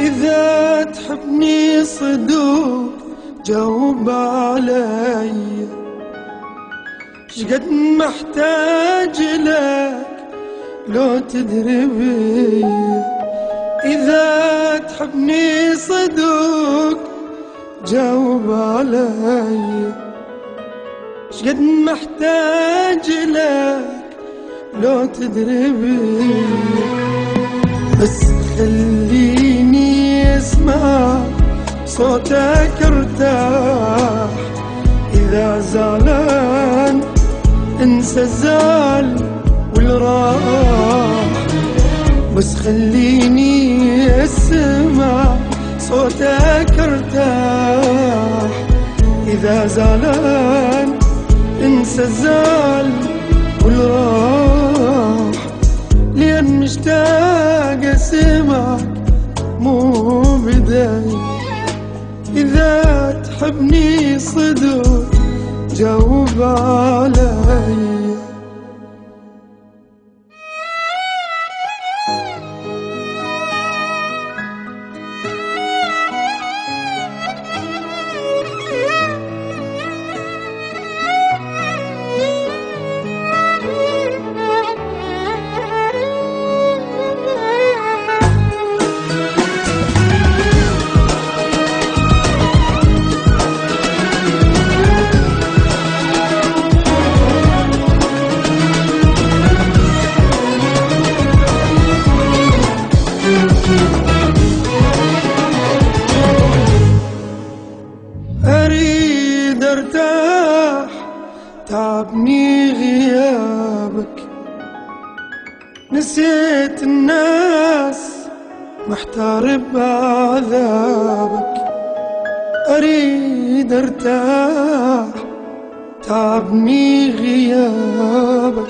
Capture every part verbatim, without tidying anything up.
إذا تحبني صدق جاوب علي، شقد محتاج لك لو تدري بي. إذا تحبني صدق جاوب علي، شقد محتاج لك لو تدري بي. بس خليني اسمع صوتك ارتاح، إذا زعلان انسى الزعل والراح. بس خليني اسمع صوتك ارتاح، إذا زعلان انسى الزعل والراح. لأن مشتاق اسمعك مو بداية. إذا تحبني صدق جاوب علي. أريد ارتاح تعبني غيابك، نسيت الناس محتار بعذابك. أريد ارتاح تعبني غيابك،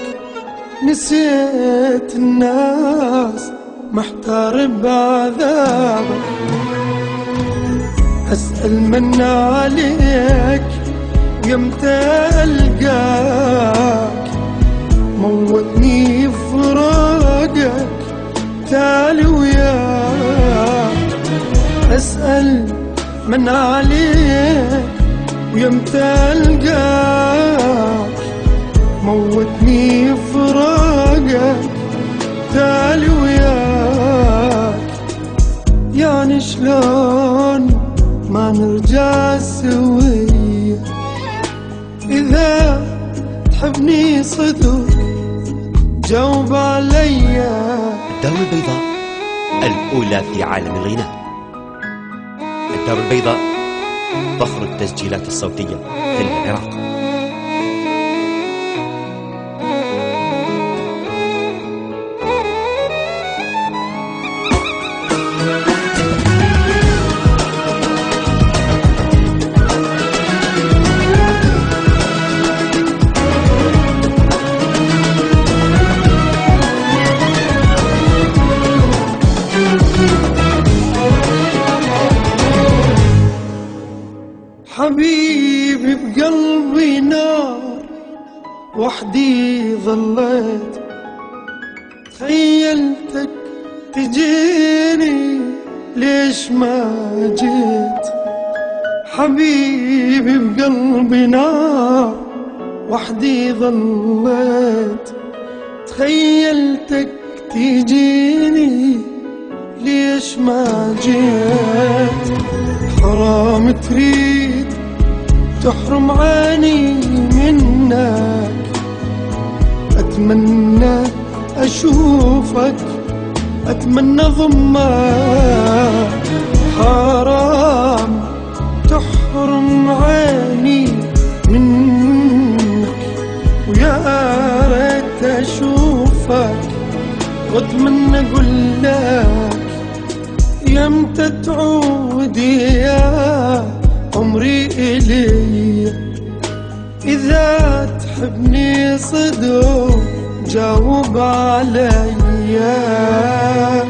نسيت الناس محتار بعذابك. أسأل من عليك ويمتى ألقاك، موتني فراقك تالي وياك. أسأل من عليك ويمتى ألقاك، موتني فراقك تالي وياك. يعني شلون ما نرجع سوية؟ إذا تحبني صدق جاوب علي. الدار البيضاء الأولى في عالم الغناء. الدار البيضاء فخر التسجيلات الصوتية في العراق. حبيبي بقلبي نار وحدي ظليت، تخيلتك تجيني ليش ما جيت. حبيبي بقلبي نار وحدي ظليت، تخيلتك تجيني ليش ما جيت. حرام تريد تحرم عيني منك، أتمنى أشوفك، أتمنى ضمك. حرام تحرم عيني منك، ويا ريت أشوفك وأتمنى أقول لك يمتى تعودي يا عمري إلي. إذا تحبني صدق جاوب علي.